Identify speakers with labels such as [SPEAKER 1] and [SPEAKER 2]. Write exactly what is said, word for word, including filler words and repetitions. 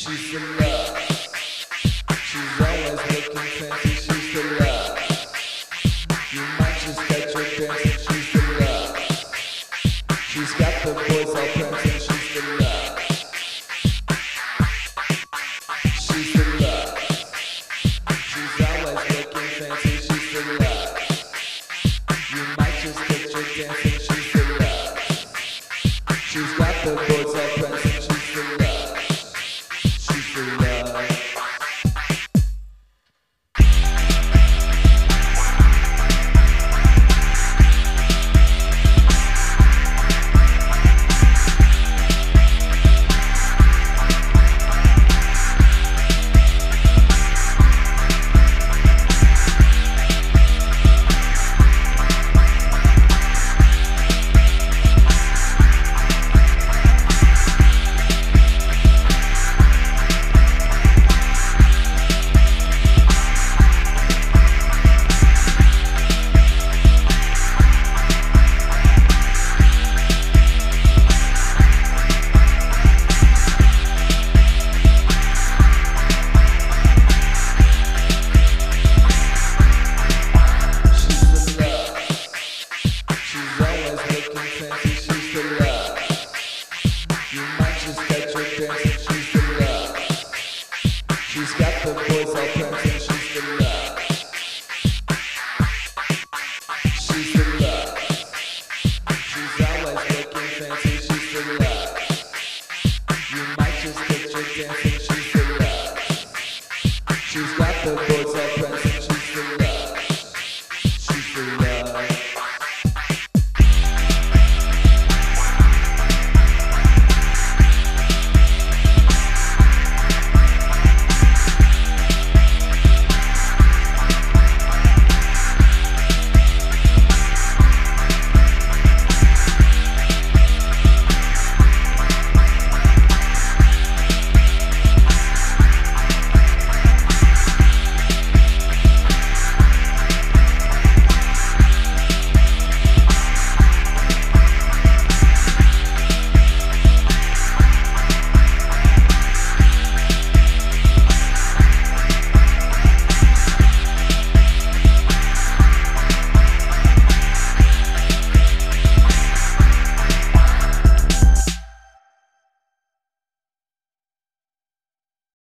[SPEAKER 1] She's the love. She's always looking fancy. She's the love. You might just catch her dancing. She's the love. She's got the boys all prancing. She's the love. She's the love. She's always looking fancy. She's the love. You might just catch her dancing. She's the love. She's got the boys all prancing. She's the love. She's the love. She's got the boys all prancing. She's the love. She's the love. She's always looking fancy. She's the love. You might just get your dancing.